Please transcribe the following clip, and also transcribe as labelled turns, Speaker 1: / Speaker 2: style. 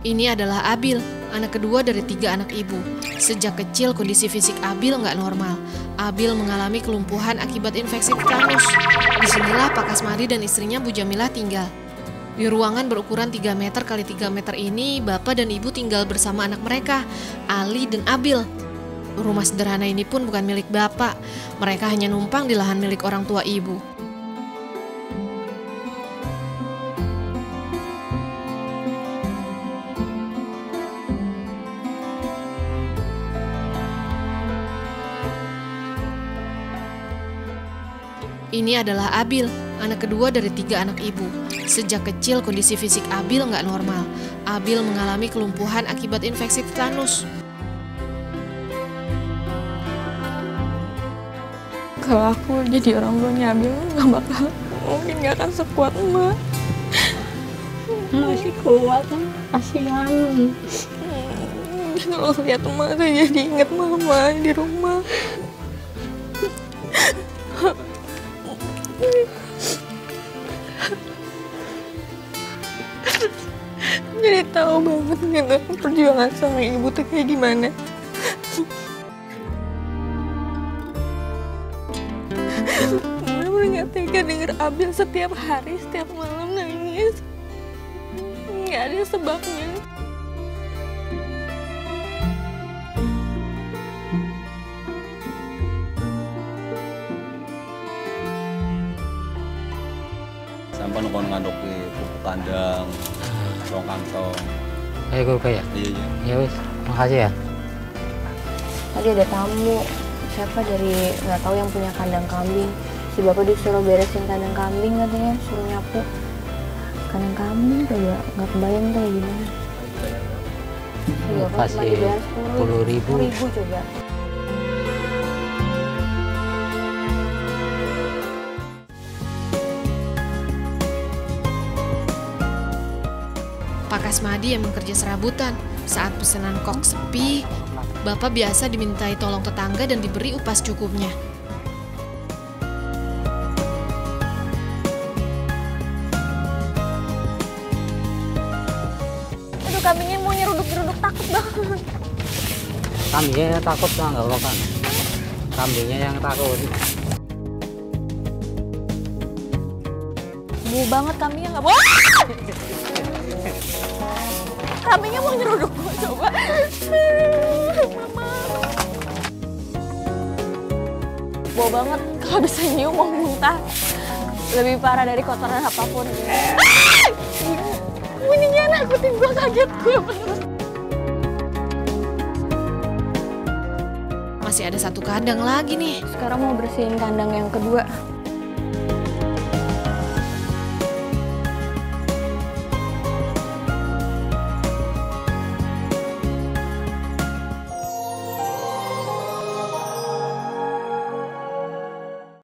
Speaker 1: Ini adalah Abil, anak kedua dari 3 anak ibu. Sejak kecil kondisi fisik Abil nggak normal. Abil mengalami kelumpuhan akibat infeksi tetanus. Disinilah Pak Kasmadi dan istrinya Bu Jamilah tinggal. Di ruangan berukuran 3 meter kali 3 meter ini, bapak dan ibu tinggal bersama anak mereka, Ali dan Abil. Rumah sederhana ini pun bukan milik bapak. Mereka hanya numpang di lahan milik orang tua ibu. Ini adalah Abil, anak kedua dari 3 anak ibu. Sejak kecil kondisi fisik Abil nggak normal. Abil mengalami kelumpuhan akibat infeksi tetanus.
Speaker 2: Kalau aku jadi orang tuanya Abil mungkin nggak akan sekuat emak.
Speaker 3: Masih kuat kan, kasihan.
Speaker 2: Kalau lihat emak saya jadi inget mama di rumah. Jadi tahu banget gitu perjuangan sama ibu tuh kayak gimana. Bener-bener gak tega denger Abil setiap hari, setiap malam nangis. Gak ada sebabnya.
Speaker 4: Sampah nukon ngaduk di pupuk kandang, rong kantong.
Speaker 5: Ayo gue buka ya?
Speaker 4: Iya.
Speaker 5: Ya wis, makasih ya.
Speaker 3: Tadi ada tamu, siapa dari nggak tahu yang punya kandang kambing. Si bapak disuruh beresin kandang kambing katanya, suruh nyapu kandang kambing. Coba nggak kebayang tuh kayak gimana. Si bapak cuma dibayar 10.000 coba.
Speaker 1: Pak Kasmadi emang kerja serabutan. Saat pesanan kok sepi, bapak biasa dimintai tolong tetangga dan diberi upah secukupnya.
Speaker 2: Aduh, kambingnya mau nyeruduk-nyeruduk, takut banget.
Speaker 5: Kambingnya takut lah, nggak apa-apa. Kambingnya yang takut.
Speaker 2: Bu banget kambingnya nggak boleh. Kambingnya mau nyeruduk, coba. Mama. Bau banget, kalau bisa nyium mau muntah. Lebih parah dari kotoran apapun. Bunyinya nakutin gue, kaget gue bener.
Speaker 1: Masih ada 1 kandang lagi nih.
Speaker 3: Sekarang mau bersihin kandang yang kedua.